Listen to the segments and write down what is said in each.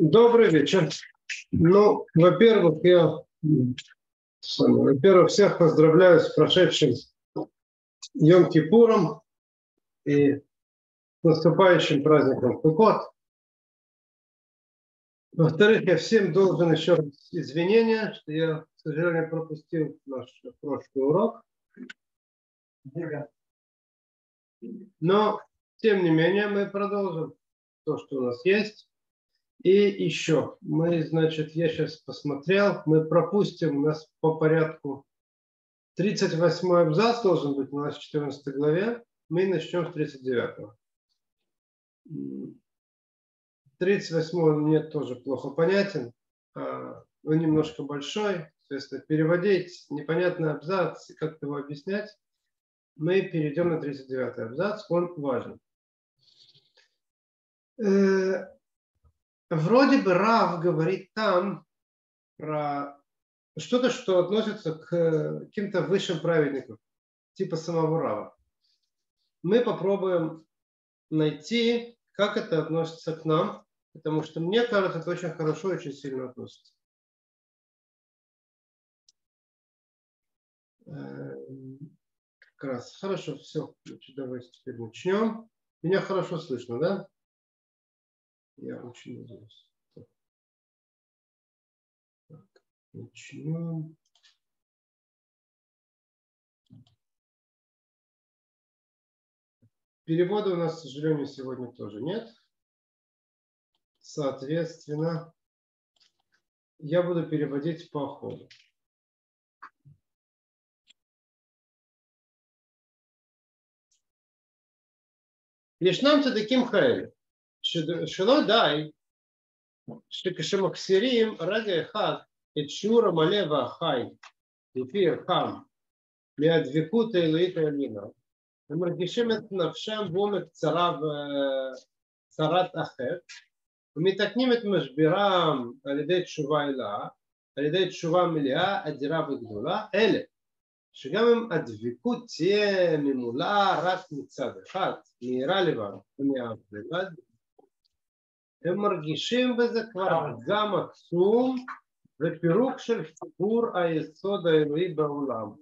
Добрый вечер. Ну, во-первых, всех поздравляю с прошедшим Йом-Кипуром и с наступающим праздником Суккот. Во-вторых, я всем должен еще раз извинения, что я, к сожалению, пропустил наш прошлый урок. Но, тем не менее, мы продолжим то, что у нас есть. И еще, я сейчас посмотрел, мы пропустим, у нас по порядку 38-й абзац должен быть у нас в 14 главе, мы начнем с 39-го. 38-й мне тоже плохо понятен, он немножко большой, соответственно, переводить непонятный абзац и как-то его объяснять, мы перейдем на 39-й абзац, он важен. Вроде бы Рав говорит там про что-то, что относится к каким-то высшим праведникам, типа самого Рава. Мы попробуем найти, как это относится к нам, потому что мне кажется, это очень хорошо и очень сильно относится. Как раз. Хорошо, все. Давайте теперь начнем. Меня хорошо слышно, да? Я очень надеюсь. Так, начнем. Перевода у нас, к сожалению, сегодня тоже нет. Соответственно, я буду переводить по ходу. ישנם צדיקים כאלה, שלא די שכשמקסירים רגע אחד את שיעור המלא והחי לפי ערכם מהדבקות האלוהית העליונה, הם מרגישים את נפשם בעומק צרת אחר, ומתקנים את משברם על ידי תשובה אלאה, על ידי תשובה מלאה, אדירה וגדולה, אלה שגם אם הדבקות תהיה ממולאה רק מצד אחד, מהירה לבד ומאב לבד, הם מרגישים בזה כבר גם עצום ופירוק של סיפור היסוד האלוהי בעולם.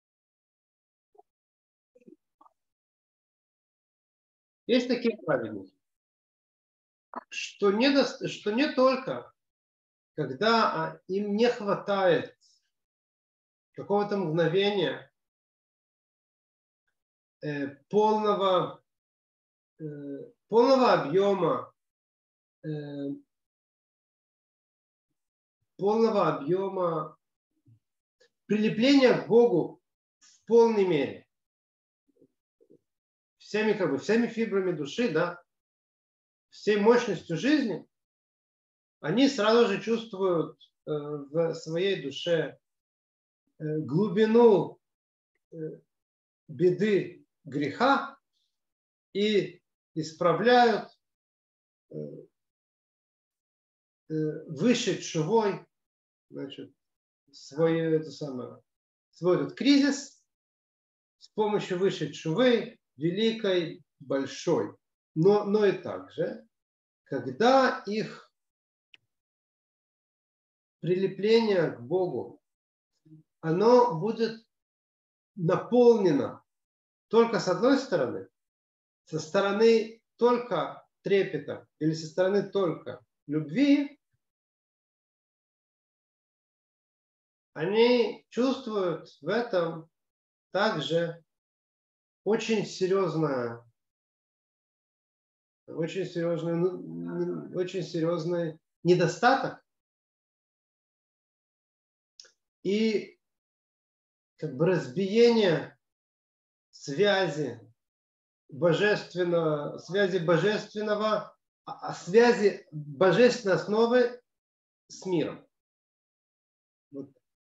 Есть такие праведники, что не только, когда им не хватает какого-то мгновения полного объема прилепления к Богу в полной мере. Всеми фибрами души, да, всей мощностью жизни, они сразу же чувствуют в своей душе глубину беды греха и исправляют выше тшувой, свой этот кризис с помощью высшей тшувы, великой, большой. Но и также, когда их прилепление к Богу, оно будет наполнено только с одной стороны, со стороны только трепета или со стороны только любви, они чувствуют в этом также очень серьезный недостаток и разбиение связи божественной основы с миром. Вот.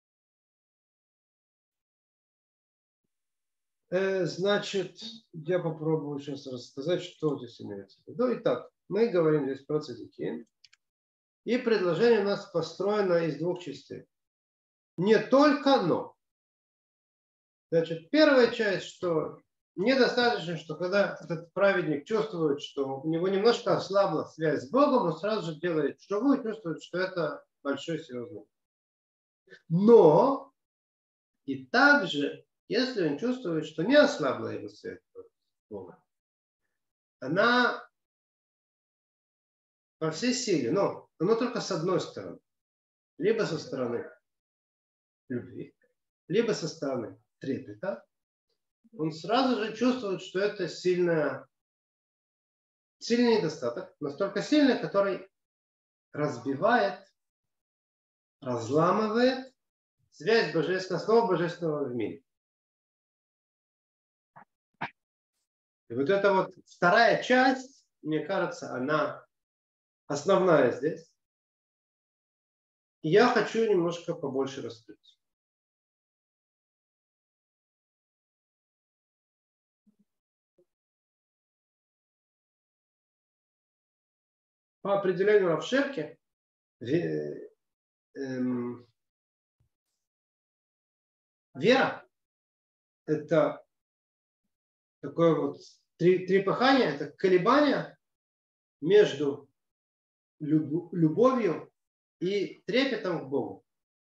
Значит, я попробую сейчас рассказать, что здесь имеется в виду. Итак, мы говорим здесь про цадики. И предложение у нас построено из двух частей. Не только, но. Значит, первая часть, что недостаточно, что когда этот праведник чувствует, что у него немножко ослабла связь с Богом, он сразу же делает шуву и чувствует, что это большой серьезный. Но и также, если он чувствует, что не ослабла его связь с Богом, она во всей силе, но только с одной стороны. Либо со стороны любви, либо со стороны трепета, он сразу же чувствует, что это сильный недостаток, настолько сильный, который разбивает, разламывает связь божественного, слова божественного в мире. И вот эта вот вторая часть, мне кажется, она основная здесь. И я хочу немножко побольше раскрыть. По определению Рав Шерки, вера – это такое вот трепыхание, это колебание между любовью и трепетом к Богу.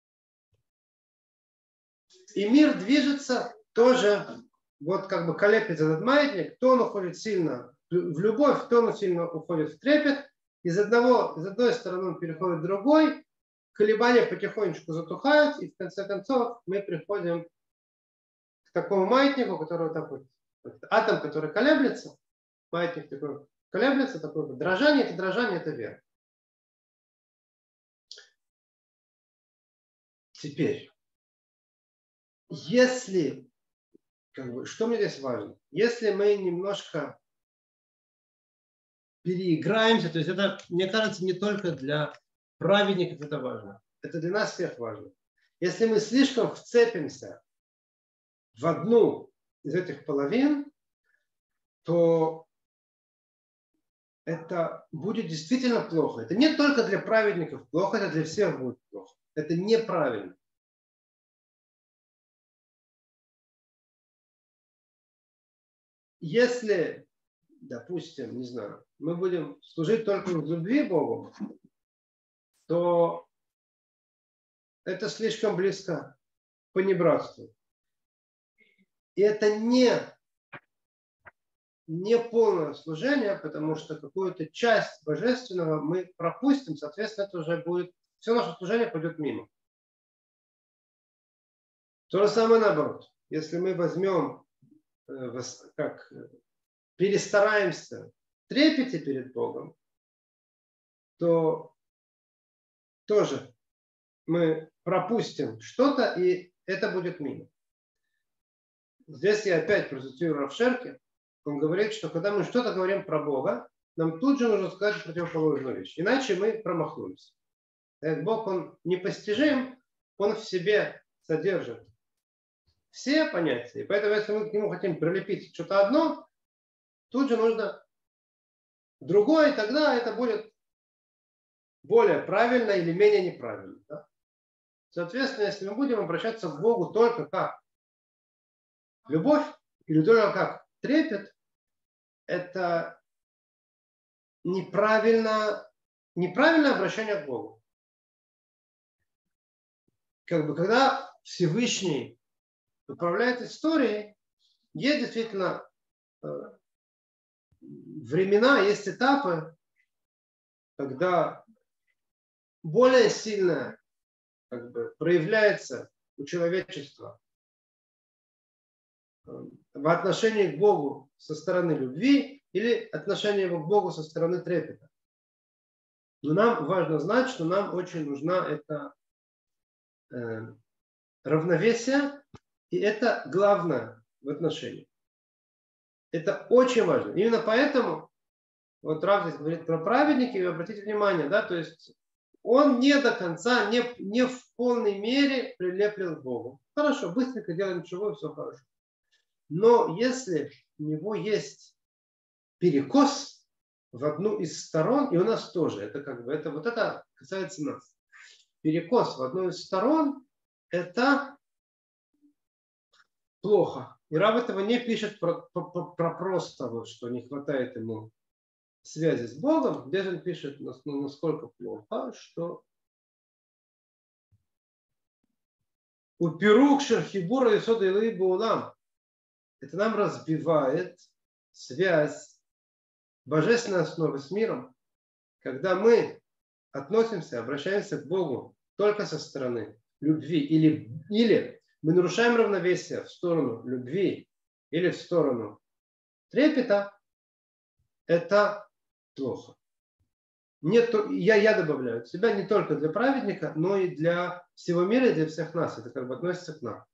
И мир движется тоже, вот как бы колеблется этот маятник, то он уходит сильно в любовь, то он сильно уходит в трепет. Из одной стороны он переходит в другой, колебания потихонечку затухают, и в конце концов мы приходим к такому маятнику, который такой, атом, который колеблется, маятник такой колеблется, такое дрожание, это вера. Теперь, если, что мне здесь важно, если мы немножко переиграемся, то есть это, мне кажется, не только для праведников это важно, это для нас всех важно. Если мы слишком вцепимся в одну из этих половин, то это будет действительно плохо. Это не только для праведников плохо, это для всех будет плохо. Это неправильно. Если, допустим, не знаю, мы будем служить только в любви Богу, то это слишком близко к понебратству. И это не полное служение, потому что какую-то часть божественного мы пропустим, соответственно, это уже будет, все наше служение пойдет мимо. То же самое наоборот. Если мы возьмем, перестараемся в трепете перед Богом, то тоже мы пропустим что-то, и это будет мимо. Здесь я опять процитирую Рав Шерки. Он говорит, что когда мы что-то говорим про Бога, нам тут же нужно сказать противоположную вещь. Иначе мы промахнулись. Бог, он непостижим, он в себе содержит все понятия. И поэтому, если мы к нему хотим прилепить что-то одно, тут же нужно другое, и тогда это будет более правильно или менее неправильно. Да? Соответственно, если мы будем обращаться к Богу только как любовь или только как трепет, это неправильное обращение к Богу. Когда Всевышний управляет историей, есть действительно времена, есть этапы, когда более сильно проявляется у человечества в отношении к Богу со стороны любви или отношение его к Богу со стороны трепета. Но нам важно знать, что нам очень нужна это равновесие, и это главное в отношении. Это очень важно. Именно поэтому вот Рав здесь говорит про праведники, и обратите внимание, да, то есть он не до конца, не в полной мере прилеплен к Богу. Хорошо, быстренько делаем чего, и все хорошо. Но если у него есть перекос в одну из сторон, и у нас тоже, это касается нас. Перекос в одну из сторон, это плохо. И раб этого не пишет про просто, вот, что не хватает ему связи с Богом. Здесь он пишет, насколько плохо, что у пирук шерхибура и сода илы баулам. Это нам разбивает связь божественной основы с миром. Когда мы относимся, обращаемся к Богу только со стороны любви, или мы нарушаем равновесие в сторону любви или в сторону трепета, это плохо. Я добавляю от себя не только для праведника, но и для всего мира и для всех нас. Это как бы относится к нам.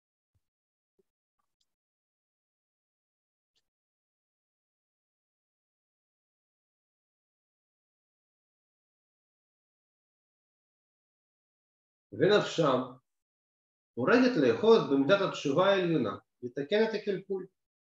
ונפשם הורגת לאחוז במידת התשובה העליונה לתקן את הקלקול.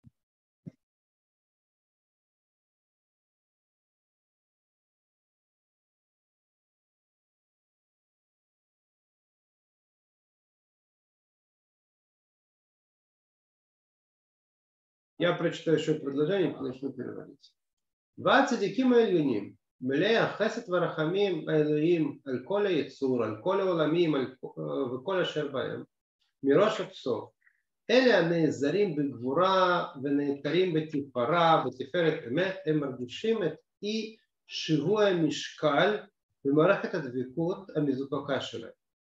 Я прочитаю еще предложение и начну переводить. והצדיקים העליונים, מלאי החסד והרחמים האלוהים על כל היצור, על כל העולמים וכל אשר בהם, מראש עד סוף, אלה הנעזרים בגבורה ונעתרים בתפארה, בתפארת אמת, הם מרגישים את אי שיווי המשקל במערכת הדבקות המזוקקה שלהם.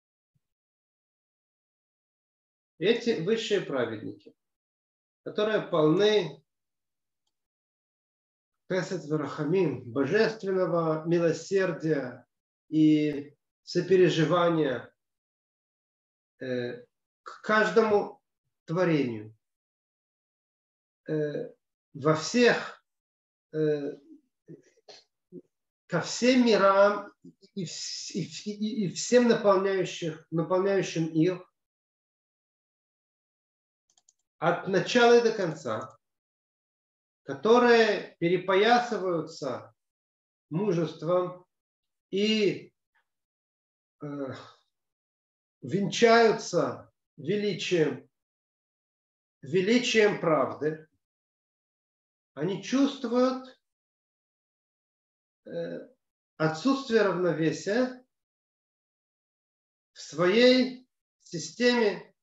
Эти высшие праведники, которые полны хесед варахамим, божественного милосердия и сопереживания к каждому творению, во всех, ко всем мирам и всем наполняющим их, от начала и до конца, которые перепоясываются мужеством и венчаются величием правды, они чувствуют отсутствие равновесия в своей системе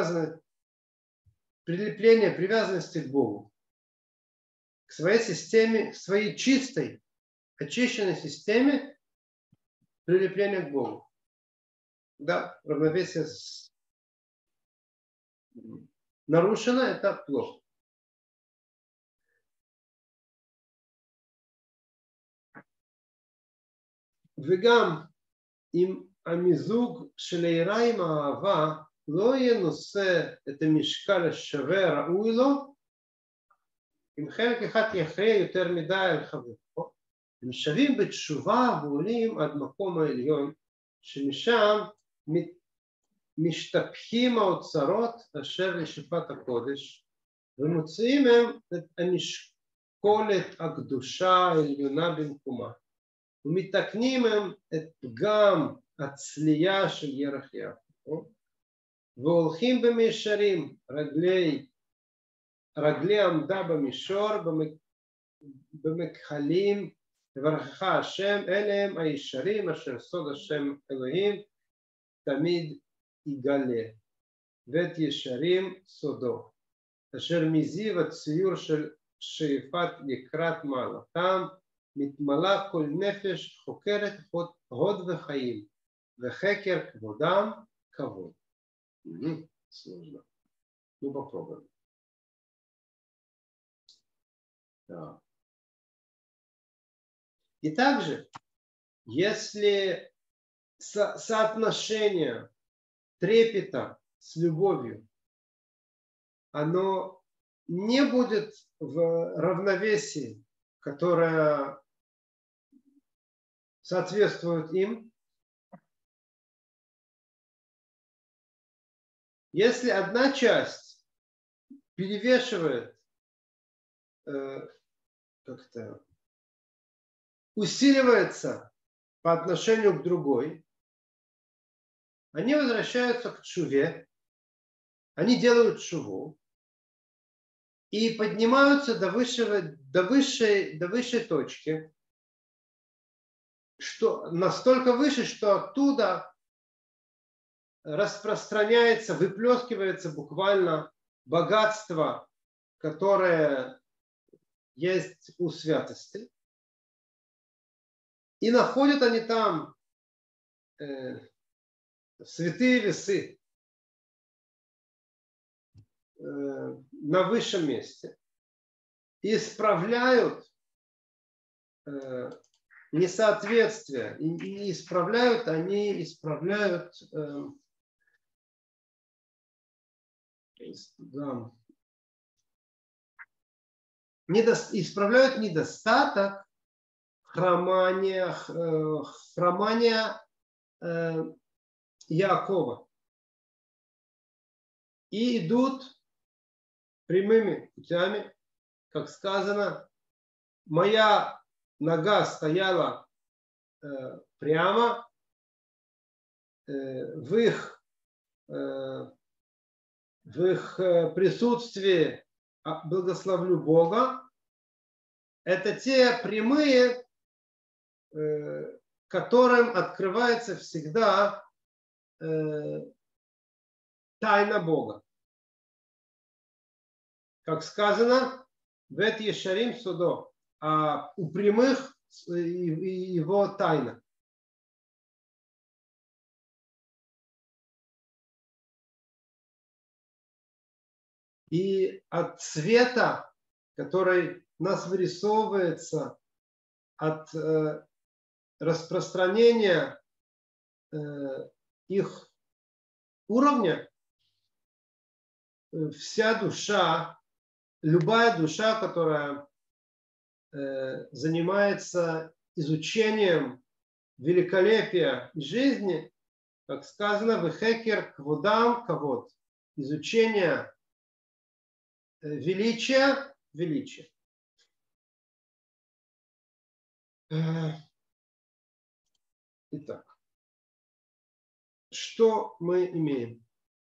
прилепления, привязанности к Богу, к своей системе, к своей чистой, очищенной системе прилепления к Богу. Да, равновесие нарушено, это плохо. וגם אם המיזוג של היראה עם האהבה לא יהיה נושא את המשקל השווה הראוי לו, אם חלק אחד יכריע יותר מדי על חברו, הם שווים בתשובה ועולים עד מקום העליון, שמשם משתפכים האוצרות אשר לשפת הקודש, ומוציאים הם את המשקולת הקדושה העליונה במקומה, ומתקנים הם את פגם הצלייה של ירח יעקב, והולכים במישרים רגלי עמדה במישור במכחלים, וברכך השם, אלה הם הישרים אשר סוד השם אלוהים תמיד יגלה, ואת ישרים סודו, אשר מזיו הציור של שאיפת לקראת מעלתם, מתמלא כל נפש חוקרת הוד וחיים, וחקר כבודם כבוד. Сложно. Ну попробуем. Да. И также, если соотношение трепета с любовью, оно не будет в равновесии, которое соответствует им, если одна часть перевешивает, как-то усиливается по отношению к другой, они возвращаются к тшуве, они делают тшуву, и поднимаются до высшей точки, что настолько выше, что оттуда распространяется, выплескивается буквально богатство, которое есть у святости. И находят они там святые весы на высшем месте. И исправляют несоответствие. И исправляют исправляют недостаток хромания Яакова. И идут прямыми путями, как сказано, моя нога стояла прямо, в их присутствии благословлю Бога. Это те прямые, которым открывается всегда тайна Бога. Как сказано, вет ешарим судо, а у прямых его тайна. И от света, который нас вырисовывается, от распространения их уровня, вся душа, любая душа, которая занимается изучением великолепия жизни, как сказано, вехекер кводам кавод, изучение величия. Итак, что мы имеем?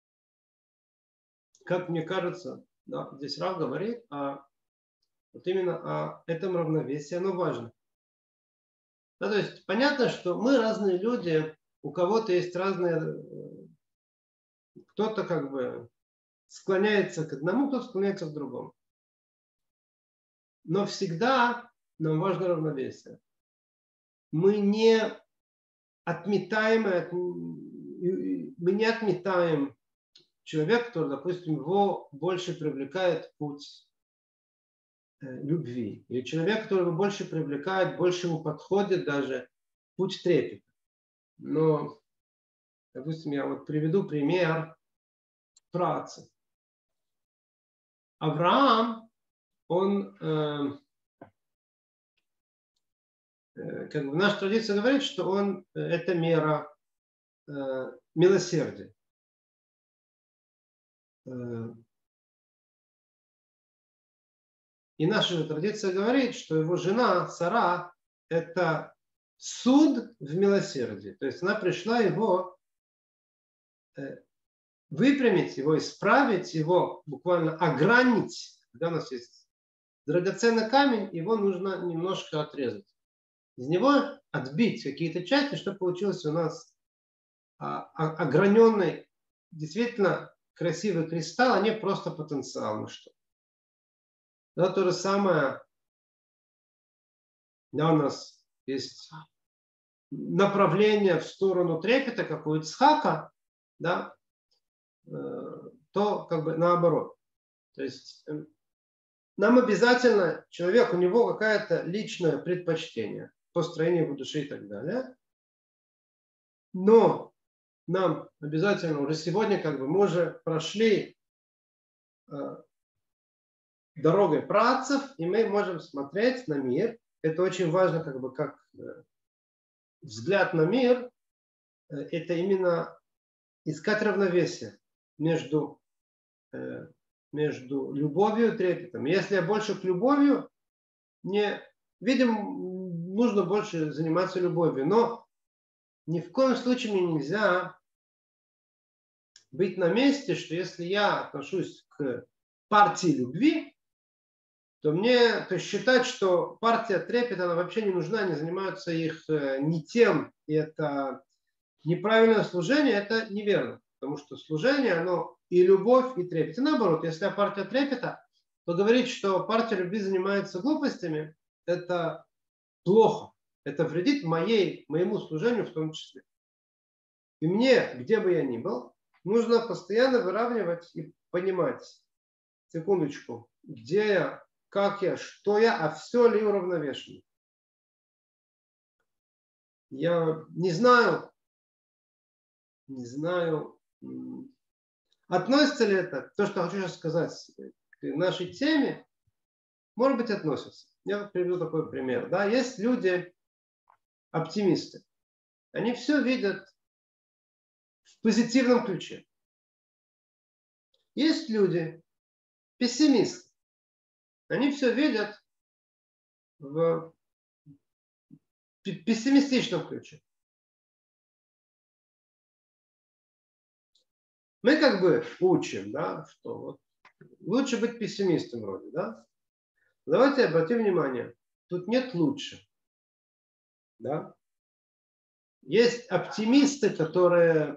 Как мне кажется, да, здесь Рав говорит вот именно о этом равновесии, оно важно. Да, то есть понятно, что мы разные люди, у кого-то есть разные, кто-то как бы склоняется к одному, кто-то склоняется к другому. Но всегда нам важно равновесие. Мы не отметаем человека, который, допустим, его больше привлекает путь любви. Или человек, который его больше привлекает, больше ему подходит даже путь трепета. Но, допустим, я вот приведу пример працы. Авраам, он, как бы наша традиция говорит, что он, это мера милосердия. И наша же традиция говорит, что его жена Сара – это суд в милосердии. То есть она пришла его выпрямить, его исправить, его буквально огранить. Когда у нас есть драгоценный камень, его нужно немножко отрезать. Из него отбить какие-то части, чтобы получилось у нас ограненный, действительно красивый кристалл, а не просто потенциал на что. Да, то же самое, да, у нас есть направление в сторону трепета, как у Ицхака, да, то как бы наоборот. То есть нам обязательно, человек, у него какое-то личное предпочтение по строению его души и так далее. Но нам обязательно, уже сегодня как бы мы уже прошли дорогой працев, и мы можем смотреть на мир. Это очень важно, как бы как взгляд на мир, это именно искать равновесие между любовью и трепетом. Если я больше к любовью, нужно больше заниматься любовью. Но ни в коем случае мне нельзя быть на месте, что если я отношусь к партии любви, то считать, что партия трепет, она вообще не нужна, они занимаются их не тем, и это неправильное служение, это неверно. Потому что служение, оно и любовь, и трепет. И наоборот, если партия трепета, то говорить, что партия любви занимается глупостями, это плохо. Это вредит моему служению в том числе. И мне, где бы я ни был, нужно постоянно выравнивать и понимать, секундочку, где я, как я, что я, а все ли уравновешено. Я не знаю, относится ли это, то, что хочу сейчас сказать, к нашей теме, может быть, относится. Я приведу такой пример. Да? Есть люди, оптимисты. Они все видят в позитивном ключе. Есть люди, пессимисты. Они все видят в пессимистичном ключе. Мы как бы учим, да, что вот лучше быть пессимистом вроде, да? Давайте обратим внимание, тут нет лучше, да? Есть оптимисты, которые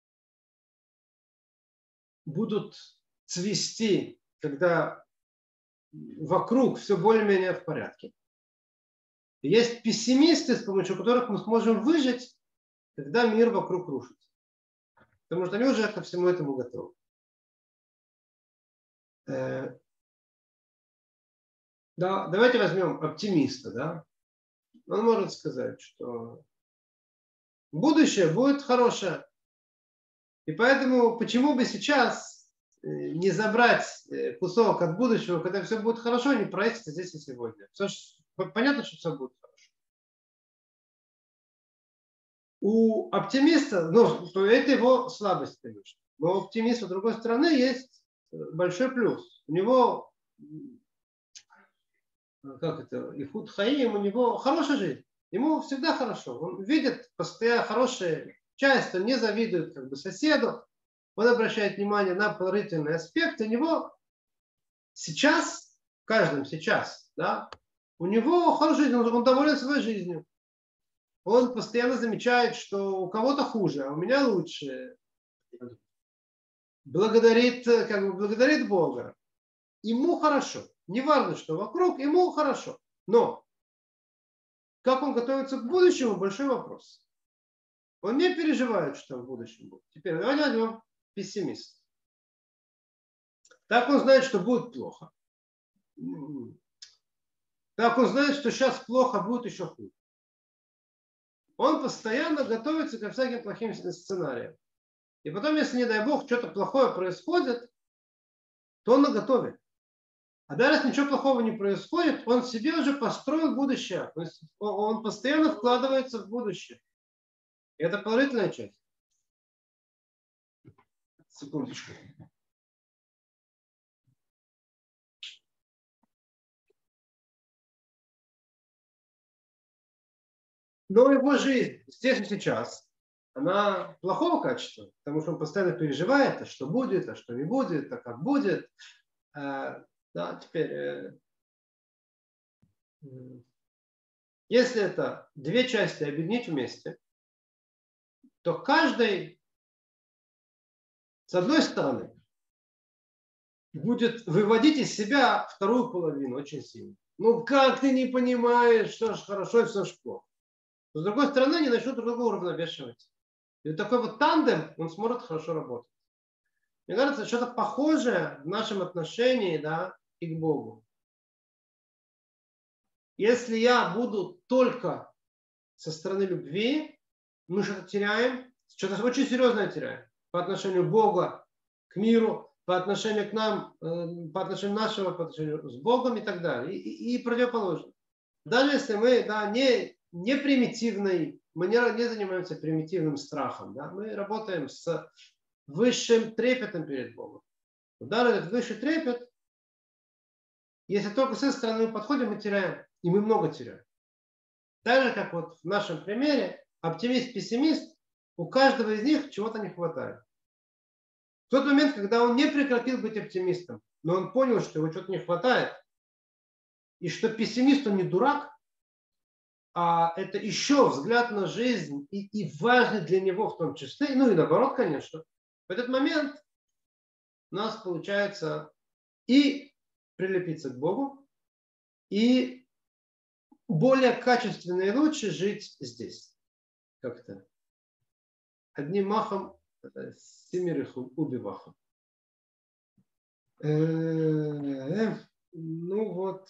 будут цвести, когда вокруг все более-менее в порядке. И есть пессимисты, с помощью которых мы сможем выжить, когда мир вокруг рушится. Потому что они уже ко всему этому готовы. Да, давайте возьмем оптимиста, да? Он может сказать, что будущее будет хорошее. И поэтому почему бы сейчас не забрать кусок от будущего, когда все будет хорошо, не проехать здесь и сегодня. Понятно, что все будет хорошо. У оптимиста, ну, это его слабость, конечно. Но у оптимиста, с другой стороны, есть большой плюс. У него, как это, ихуд хаим, у него хорошая жизнь. Ему всегда хорошо. Он видит постоянно хорошие части, он не завидует как бы соседу. Он обращает внимание на положительные аспекты. У него сейчас, каждым сейчас, да, у него хорошая жизнь, он доволен своей жизнью. Он постоянно замечает, что у кого-то хуже, а у меня лучше. Благодарит Бога. Ему хорошо. Не важно, что вокруг, ему хорошо. Но как он готовится к будущему, большой вопрос. Он не переживает, что в будущем будет. Теперь давайте возьмем пессимиста. Так он знает, что будет плохо. Так он знает, что сейчас плохо, будет еще хуже. Он постоянно готовится ко всяким плохим сценариям. И потом, если, не дай бог, что-то плохое происходит, то он наготове. А даже если ничего плохого не происходит, он себе уже построил будущее. То есть он постоянно вкладывается в будущее. И это положительная часть. Секундочку. Но его жизнь здесь и сейчас, она плохого качества, потому что он постоянно переживает, а что будет, а что не будет, а как будет. Да, теперь, если это две части объединить вместе, то каждый, с одной стороны, будет выводить из себя вторую половину очень сильно. Ну как ты не понимаешь, что ж хорошо и все ж плохо. Но с другой стороны, они начнут друг друга уравновешивать. И вот такой вот тандем, он сможет хорошо работать. Мне кажется, что-то похожее в нашем отношении, да, и к Богу. Если я буду только со стороны любви, мы что-то теряем, что-то очень серьезное теряем по отношению Бога к миру, по отношению к нам, по отношению нашего, по отношению с Богом и так далее. И противоположно. Даже если мы, да, не примитивный, мы не занимаемся примитивным страхом, да, мы работаем с высшим трепетом перед Богом. Даже этот высший трепет, если только с этой стороны мы подходим, мы теряем. И мы много теряем. Так же, как вот в нашем примере, оптимист, пессимист, у каждого из них чего-то не хватает. В тот момент, когда он не прекратил быть оптимистом, но он понял, что его что-то не хватает, и что пессимист, он не дурак, а это еще взгляд на жизнь и важный для него в том числе, ну и наоборот, конечно. В этот момент у нас получается и прилепиться к Богу, и более качественно и лучше жить здесь. Как-то. Одним махом, семерых убивахом. Ну вот.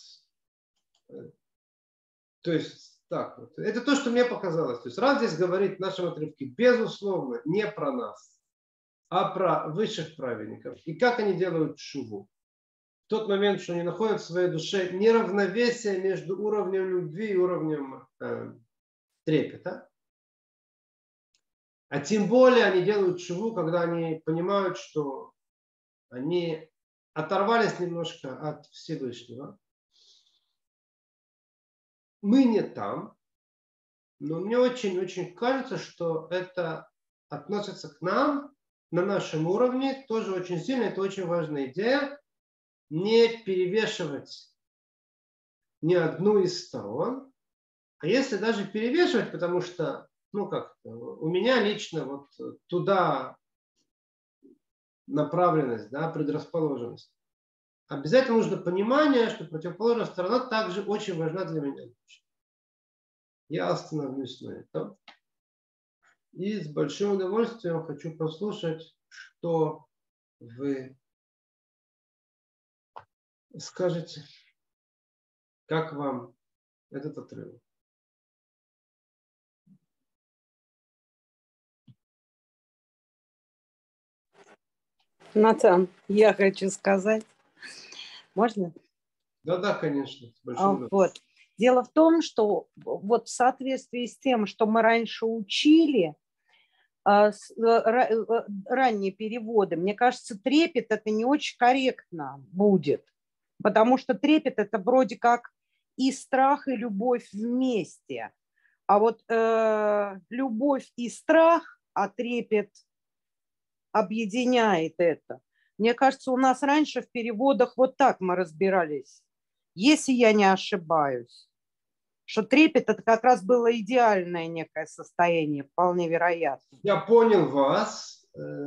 То есть так вот. Это то, что мне показалось. То есть Рав здесь говорит в нашем отрывке, безусловно, не про нас, а про высших праведников. И как они делают шуву. В тот момент, что они находят в своей душе неравновесие между уровнем любви и уровнем трепета. А тем более они делают шуву, когда они понимают, что они оторвались немножко от Всевышнего. Мы не там, но мне очень-очень кажется, что это относится к нам на нашем уровне, тоже очень сильно, это очень важная идея, не перевешивать ни одну из сторон, а если даже перевешивать, потому что, ну как, у меня лично вот туда направленность, да, предрасположенность. Обязательно нужно понимание, что противоположная сторона также очень важна для меня. Я остановлюсь на этом. И с большим удовольствием хочу послушать, что вы скажете, как вам этот отрывок. Натан, я хочу сказать. Можно? Да, конечно. С большим вот. Дело в том, что вот в соответствии с тем, что мы раньше учили, ранние переводы, мне кажется, трепет это не очень корректно будет, потому что трепет это вроде как и страх, и любовь вместе. А вот любовь и страх, а трепет объединяет это. Мне кажется, у нас раньше в переводах вот так мы разбирались, если я не ошибаюсь, что трепет это как раз было идеальное некое состояние, вполне вероятно. Я понял вас.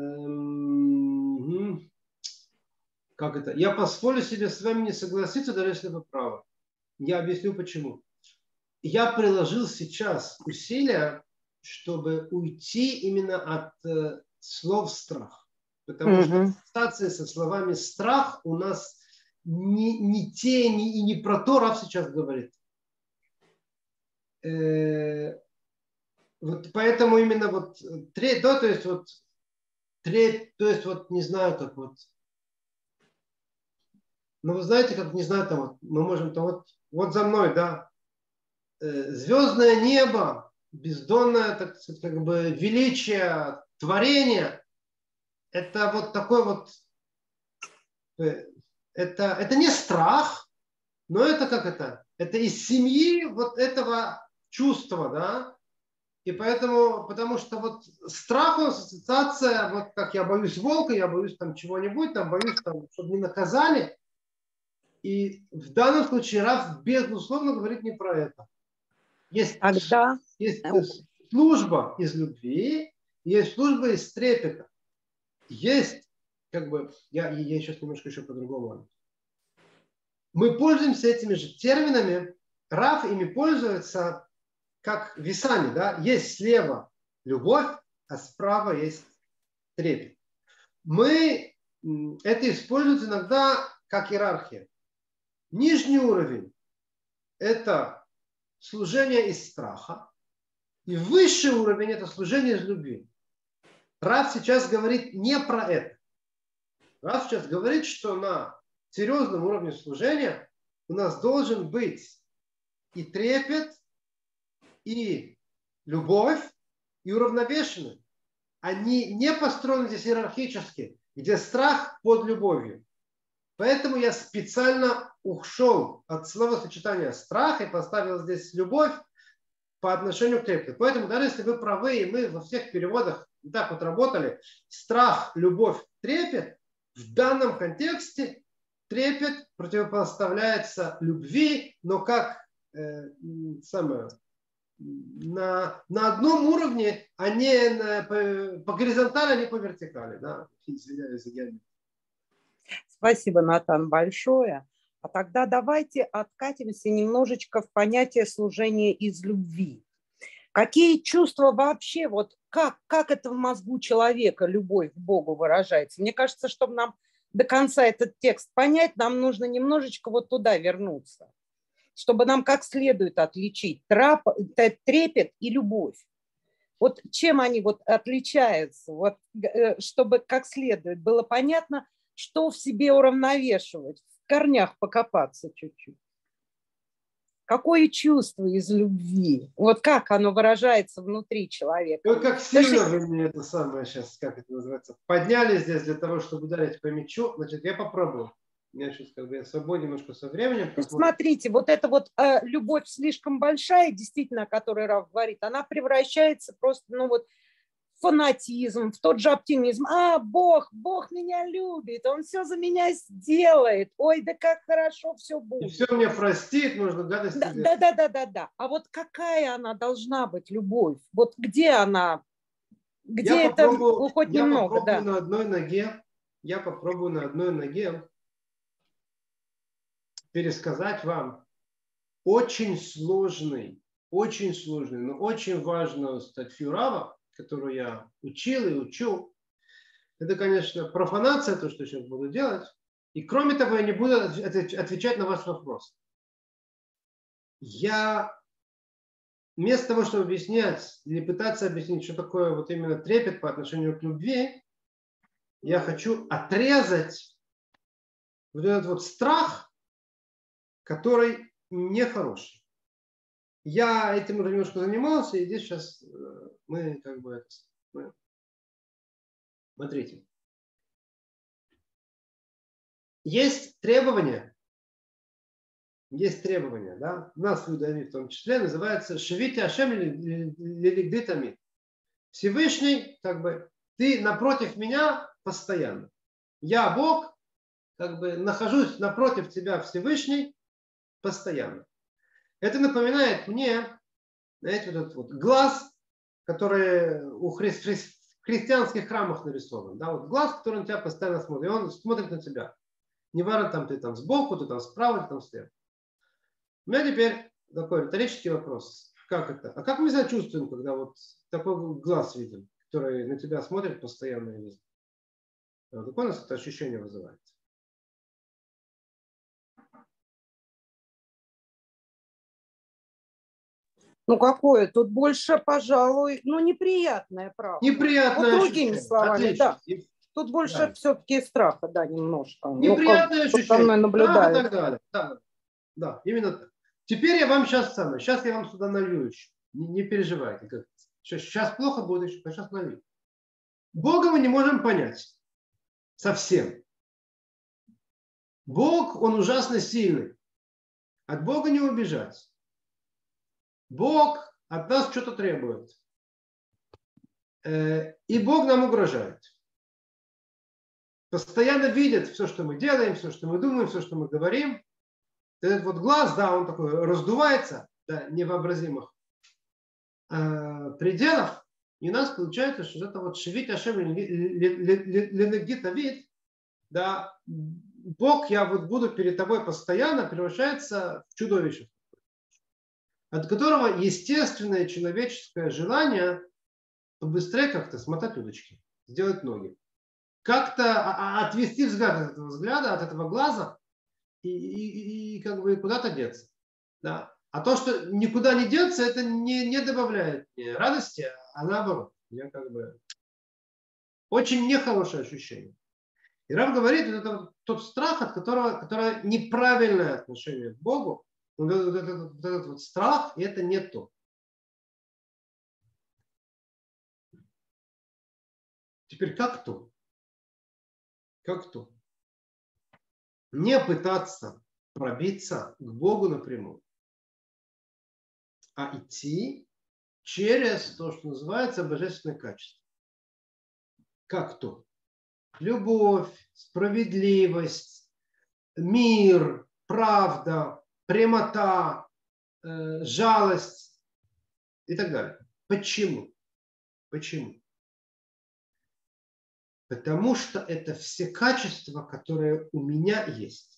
Как это? Я позволю себе с вами не согласиться, даже если вы правы. Я объясню почему. Я приложил сейчас усилия, чтобы уйти именно от слов страх. Потому что ассоциация со словами страх у нас не те и не про то Рав сейчас говорит. Вот поэтому именно вот да, то есть вот не знаю, как вот. Ну, вы знаете, как, не знаю, там вот, мы можем там вот за мной, да, звездное небо, бездонное, так сказать, как бы величие творения, это вот такой вот, это не страх, но это как это из семьи вот этого чувства, да, и поэтому, потому что вот страх, ассоциация, вот как я боюсь волка, я боюсь там чего-нибудь, там боюсь там, чтобы не наказали. И в данном случае Рав безусловно говорит не про это. Есть служба из любви, есть служба из трепета. Есть, как бы, я сейчас немножко еще по-другому. Мы пользуемся этими же терминами. Рав ими пользуется как весами, да? Есть слева любовь, а справа есть трепет. Это используется иногда как иерархия. Нижний уровень – это служение из страха. И высший уровень – это служение из любви. Рав сейчас говорит не про это. Рав сейчас говорит, что на серьезном уровне служения у нас должен быть и трепет, и любовь, и уравновешенность. Они не построены здесь иерархически, где страх под любовью. Поэтому я специально ушел от словосочетания страх и поставил здесь любовь по отношению к трепету. Поэтому даже если вы правы, и мы во всех переводах вот так вот работали, страх, любовь, трепет, в данном контексте трепет противопоставляется любви, но как на одном уровне, а не по горизонтали, а не по вертикали. Да? Извиняюсь за геометрию. Спасибо, Натан, большое. А тогда давайте откатимся немножечко в понятие служения из любви. Какие чувства вообще, вот как это в мозгу человека, любовь к Богу выражается? Мне кажется, чтобы нам до конца этот текст понять, нам нужно немножечко вот туда вернуться, чтобы нам как следует отличить трепет и любовь. Вот чем они вот отличаются, вот, чтобы как следует было понятно, что в себе уравновешивать, в корнях покопаться чуть-чуть. Какое чувство из любви? Вот как оно выражается внутри человека? Ну, как сильно вы мне это самое сейчас, как это называется, подняли здесь для того, чтобы ударить по мячу. Значит, я попробую. Я сейчас как бы свободен немножко со временем. Смотрите, вот эта вот любовь слишком большая, действительно, о которой Рав говорит, она превращается просто, ну вот, фанатизм, в тот же оптимизм. Бог меня любит, Он все за меня сделает. Ой, да как хорошо все будет. И все мне простит, нужно гадости делать. Да. А вот какая она должна быть, любовь? Вот где она? Где я это хоть я немного? Попробую на одной ноге. Я попробую на одной ноге пересказать вам очень сложный, но очень важную статью Рава, которую я учил и учу. Это, конечно, профанация, то, что сейчас буду делать. И кроме того, я не буду отвечать на ваш вопрос. Я вместо того, чтобы объяснять или пытаться объяснить, что такое вот именно трепет по отношению к любви, я хочу отрезать вот этот вот страх, который нехороший. Я этим уже немножко занимался, и здесь сейчас мы как бы... Смотрите. Есть требования, да? У нас в Иудаизме в том числе называется «Шевити Ашем лилигдитами». Всевышний, как бы, ты напротив меня постоянно. Я, Бог, как бы нахожусь напротив тебя, Всевышний, постоянно. Это напоминает мне, знаете, вот этот вот глаз, который в христианских храмах нарисован. Да? Вот глаз, который на тебя постоянно смотрит, и он смотрит на тебя. Неважно, там ты там сбоку, ты там справа, ты там слева. У меня теперь такой риторический вопрос. Как это? А как мы себя чувствуем, когда вот такой глаз видим, который на тебя смотрит постоянно и везде? Какое у нас это ощущение вызывает? Ну какое? Тут больше, пожалуй, неприятное, правда. Неприятное вот другими ощущение. словами, Отлично. да. Тут больше да. все-таки страха, да, немножко. Неприятное ощущение. Страх и так далее. Да, именно так. Теперь я вам сейчас я вам сюда налью еще. Не переживайте. Сейчас плохо будет еще, сейчас налью. Бога мы не можем понять. Совсем. Бог, Он ужасно сильный. От Бога не убежать. Бог от нас что-то требует. И Бог нам угрожает. Постоянно видит все, что мы делаем, все, что мы думаем, все, что мы говорим. Этот вот глаз, да, он такой раздувается до невообразимых пределов. И у нас получается, что это вот шевит Ашем ленегита вид, да, Бог, я вот буду перед тобой постоянно, превращается в чудовище, от которого естественное человеческое желание побыстрее как-то смотать удочки, сделать ноги. Как-то отвести взгляд от этого взгляда, от этого глаза и как бы куда-то деться. Да. А то, что никуда не деться, это не добавляет мне радости, а наоборот. Я как бы очень нехорошее ощущение. И Рав говорит, это вот тот страх, от которого неправильное отношение к Богу, вот этот вот страх, и это не то. Теперь как то? Как то? Не пытаться пробиться к Богу напрямую, а идти через то, что называется божественное качество. Как то? Любовь, справедливость, мир, правда, прямота, жалость и так далее. Почему? Почему? Потому что это все качества, которые у меня есть.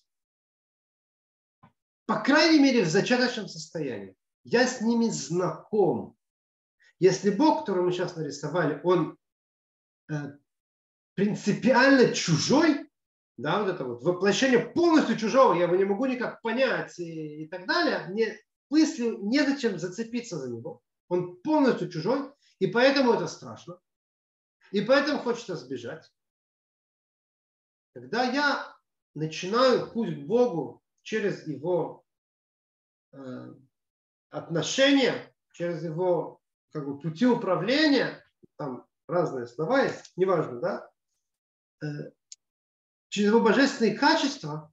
По крайней мере, в зачаточном состоянии. Я с ними знаком. Если Бог, которого мы сейчас нарисовали, он принципиально чужой, да, вот это вот воплощение полностью чужого, я его не могу никак понять и так далее, мне мысли незачем зацепиться за него. Он полностью чужой, и поэтому это страшно. И поэтому хочется сбежать. Когда я начинаю путь к Богу через его отношения, через его как бы, пути управления, там разные слова есть, неважно, да, через его божественные качества,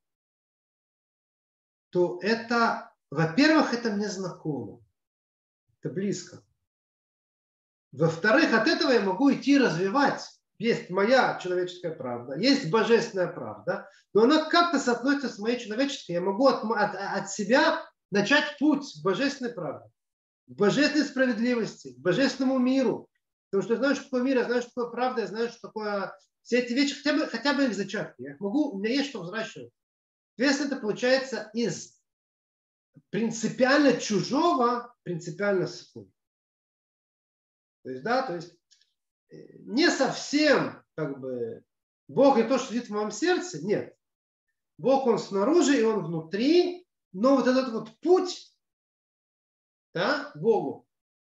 то это, во-первых, это мне знакомо, это близко. Во-вторых, от этого я могу идти развивать. Есть моя человеческая правда, есть божественная правда, но она как-то соотносится с моей человеческой. Я могу от себя начать путь к божественной правде, к божественной справедливости, к божественному миру. Потому что я знаю, что такое мир, я знаю, что такое правда, я знаю, что такое все эти вещи, хотя бы их зачатки. Я их могу, у меня есть что взращивать. Если это получается из принципиально чужого, принципиально свой. То есть, да, то есть не совсем как бы Бог не то, что сидит в моем сердце, нет. Бог, он снаружи, и он внутри, но вот этот вот путь, да, к Богу,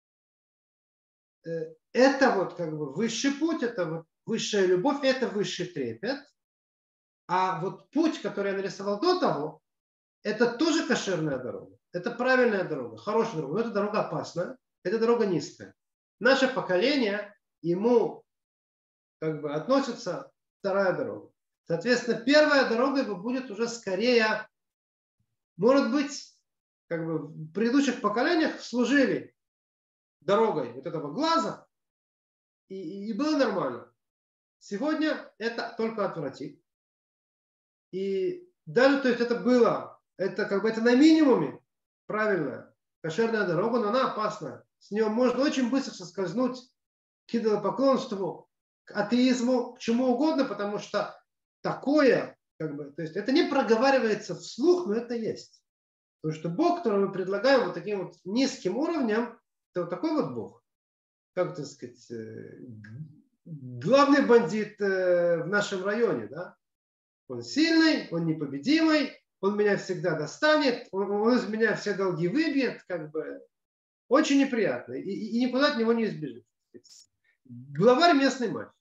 это вот как бы высший путь, это вот высшая любовь, это высший трепет. А вот путь, который я нарисовал до того, это тоже кошерная дорога. Это правильная дорога, хорошая дорога, но это дорога опасная, это дорога низкая. Наше поколение, ему как бы относится вторая дорога. Соответственно, первая дорога его будет уже скорее, может быть, как бы в предыдущих поколениях служили дорогой вот этого глаза, и было нормально. Сегодня это только отвратит. И даже, то есть это было, это как бы это на минимуме правильная кошерная дорога, но она опасная. С нее можно очень быстро соскользнуть к идолопоклонству, к атеизму, к чему угодно, потому что такое, как бы, то есть это не проговаривается вслух, но это есть. Потому что Бог, который мы предлагаем вот таким вот низким уровнем, это вот такой вот Бог. Как, так сказать, главный бандит в нашем районе, да? Он сильный, он непобедимый, он меня всегда достанет, он из меня все долги выбьет, как бы очень неприятно, и никуда от него не избежит. Главарь местной мафии.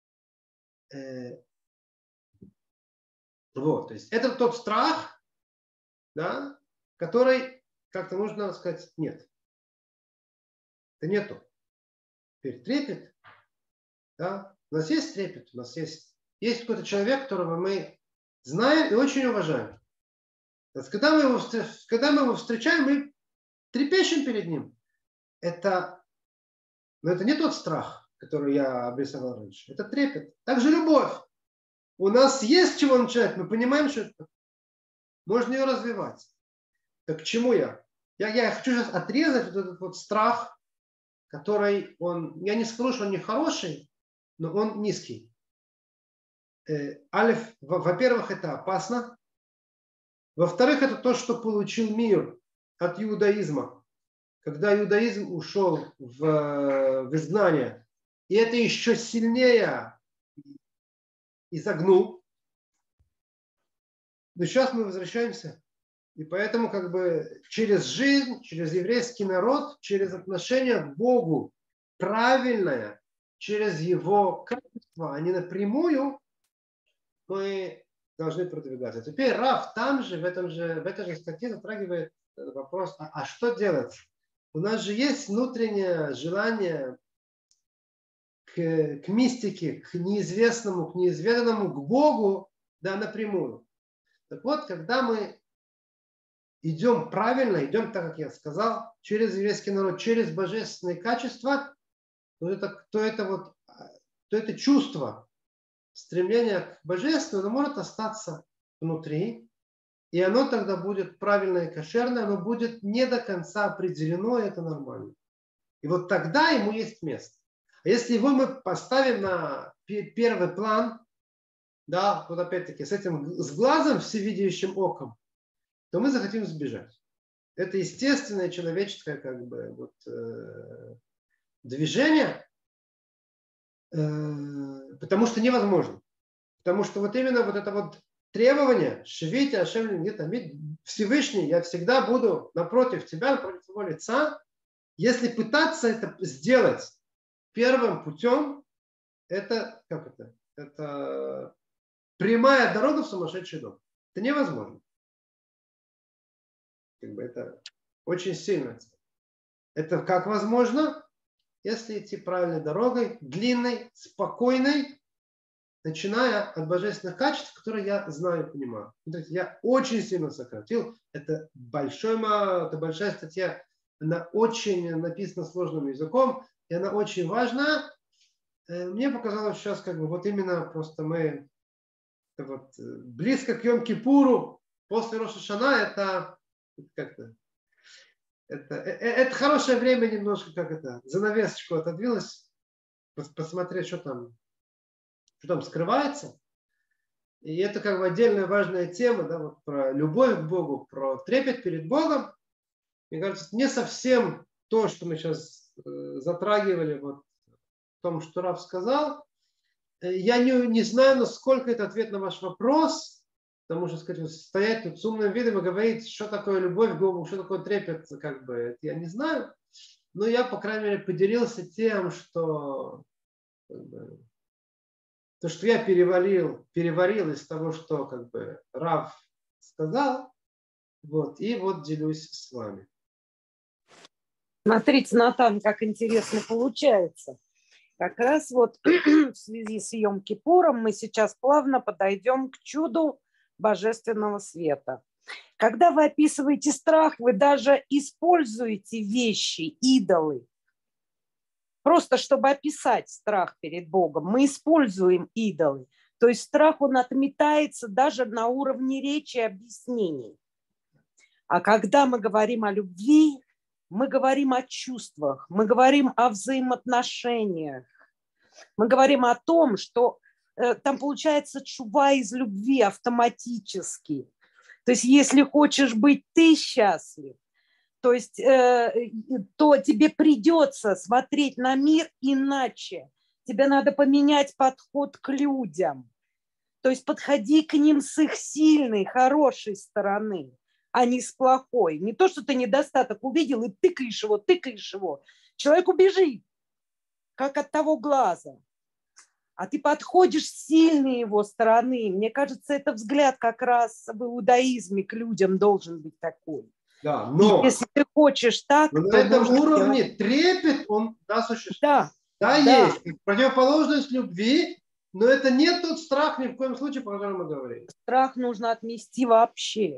Вот, то есть это тот страх, да, который как-то нужно сказать нет. Это не то. Теперь трепет, да, у нас есть трепет, у нас есть какой-то человек, которого мы знаем и очень уважаем. Когда мы его встречаем, мы трепещем перед ним. Но это не тот страх, который я обрисовал раньше. Это трепет. Также любовь. У нас есть чего начать, мы понимаем, что это. Можно ее развивать. Так к чему я? Я хочу сейчас отрезать вот этот вот страх, который я не скажу, что он не хороший, но он низкий. Алеф, во-первых, это опасно. Во-вторых, это то, что получил мир от иудаизма. Когда иудаизм ушел в изгнание, и это еще сильнее изогнул. Но сейчас мы возвращаемся. И поэтому как бы через жизнь, через еврейский народ, через отношение к Богу правильное, через его качество, а не напрямую, мы должны продвигаться. Теперь Рав там же, в этой же статье затрагивает вопрос, а что делать? У нас же есть внутреннее желание к мистике, к неизвестному, к неизведанному, к Богу, да, напрямую. Так вот, когда мы идем правильно, идем так, как я сказал, через еврейский народ, через божественные качества, то это чувство, стремление к божественному, оно может остаться внутри, и оно тогда будет правильное и кошерное, оно будет не до конца определено, и это нормально. И вот тогда ему есть место. А если его мы поставим на первый план, да, вот опять-таки с глазом всевидящим оком, то мы захотим сбежать. Это естественное человеческое как бы вот, движение, потому что невозможно. Потому что вот именно вот это вот требование, шевите, ошемли, где-то Всевышний, я всегда буду напротив тебя, напротив твоего лица. Если пытаться это сделать первым путем, это, как это? Это прямая дорога в сумасшедший дом. Это невозможно. Как бы это очень сильно. Это как возможно, если идти правильной дорогой, длинной, спокойной, начиная от божественных качеств, которые я знаю и понимаю. Смотрите, я очень сильно сократил. Это большая статья. Она очень написана сложным языком, и она очень важна. Мне показалось сейчас, как бы вот именно просто мы вот, близко к Йом-Кипуру, после Рош ха-Шана, это как-то это хорошее время немножко, как это, занавесочку отодвинулась, посмотреть, что там скрывается. И это как бы отдельная важная тема, да, вот про любовь к Богу, про трепет перед Богом. Мне кажется, это не совсем то, что мы сейчас затрагивали вот в том, что Рав сказал. Я не знаю, насколько это ответ на ваш вопрос, потому что, сказать, стоять тут с умным видом и говорить, что такое любовь к Богу, что такое трепет, как бы, это я не знаю. Но я, по крайней мере, поделился тем, что как бы, то, что я переварил из того, что как бы Рав сказал, вот, и вот делюсь с вами. Смотрите, Натан, как интересно получается. Как раз вот в связи с Йом-Кипуром мы сейчас плавно подойдем к чуду божественного света. Когда вы описываете страх, вы даже используете вещи, идолы. Просто чтобы описать страх перед Богом, мы используем идолы. То есть страх, он отметается даже на уровне речи и объяснений. А когда мы говорим о любви, мы говорим о чувствах, мы говорим о взаимоотношениях, мы говорим о том, что там получается тшува из любви автоматически. То есть если хочешь быть ты счастлив, то есть то тебе придется смотреть на мир иначе. Тебе надо поменять подход к людям. То есть подходи к ним с их сильной, хорошей стороны, а не с плохой. Не то, что ты недостаток увидел и тыкаешь его. Человек убежит, как от того глаза. А ты подходишь с сильной его стороны. Мне кажется, это взгляд как раз в иудаизме к людям должен быть такой. Да, но и если ты хочешь так, но то на этом уровне делать... трепет, он существует. Да, Есть противоположность любви, но это не тот страх ни в коем случае, про который мы говорим. Страх нужно отмести вообще.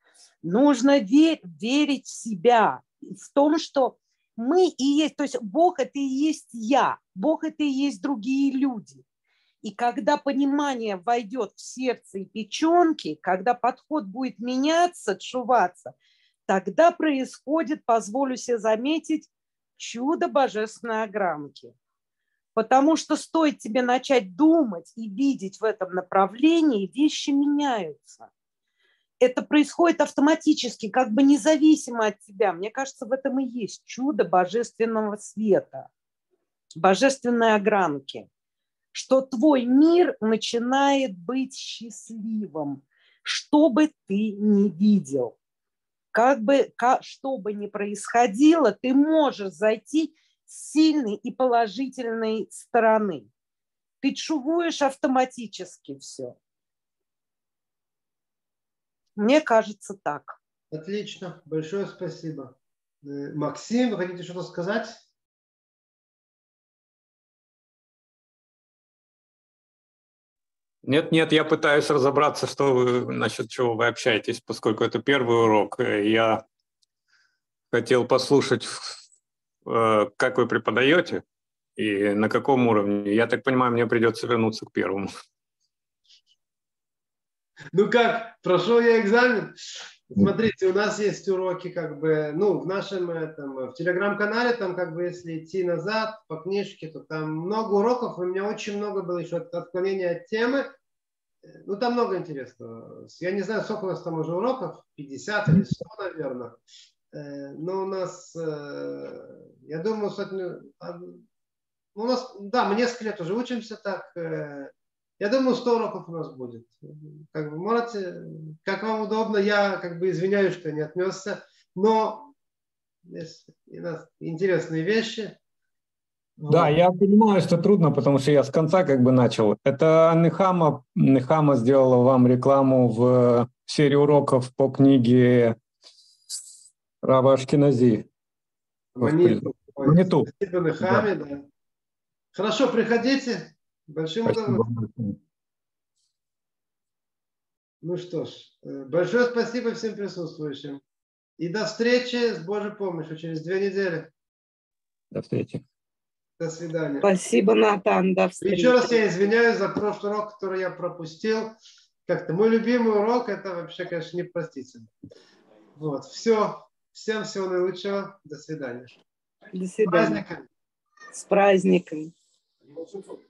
Нужно верить в себя, в том, что мы и есть, то есть Бог это и есть я, Бог это и есть другие люди. И когда понимание войдет в сердце и печенки, когда подход будет меняться, тшуваться, тогда происходит, позволю себе заметить, чудо божественной огранки. Потому что стоит тебе начать думать и видеть в этом направлении, вещи меняются. Это происходит автоматически, как бы независимо от тебя. Мне кажется, в этом и есть чудо божественного света, божественной огранки, что твой мир начинает быть счастливым, что бы ты ни видел. Что бы ни происходило, ты можешь зайти с сильной и положительной стороны. Ты тшувуешь автоматически все. Мне кажется так. Отлично, большое спасибо. Максим, вы хотите что-то сказать? Нет, я пытаюсь разобраться, насчет чего вы общаетесь, поскольку это первый урок. Я хотел послушать, как вы преподаете и на каком уровне. Я так понимаю, мне придется вернуться к первому. Ну как, прошел я экзамен? Смотрите, у нас есть уроки, как бы, ну, в нашем в телеграм-канале, там, как бы, если идти назад по книжке, то там много уроков, у меня очень много было еще отклонения от темы. Ну, там много интересного. Я не знаю, сколько у нас там уже уроков, 50 или 100, наверное. Но у нас, я думаю, у нас, да, мы несколько лет уже учимся так. Я думаю, 100 уроков у нас будет. Как бы можете, как вам удобно, я как бы извиняюсь, что не отнесся, но есть у нас интересные вещи. Да, Вот. я понимаю, что трудно, потому что я с конца как бы начал. Это Нехама сделала вам рекламу в серии уроков по книге Рава Ашкенази. Маниту. Маниту. Спасибо, Нехаме, да. Хорошо, приходите. Большим удовольствием. Ну что ж, большое спасибо всем присутствующим. И до встречи с Божьей помощью через 2 недели. До встречи. До свидания. Спасибо, Натан. До встречи. Еще раз я извиняюсь за прошлый урок, который я пропустил. Как-то мой любимый урок, это вообще, конечно, непростительно. Вот, все. Всем всего наилучшего. До свидания. До свидания. С праздником. С праздником.